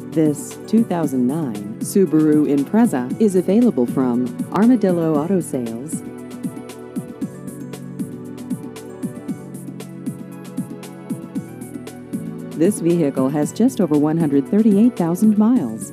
This 2009 Subaru Impreza is available from Armadillo Auto Sales. This vehicle has just over 138,000 miles.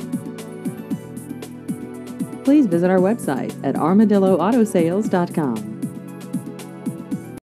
Please visit our website at armadilloautosales.com.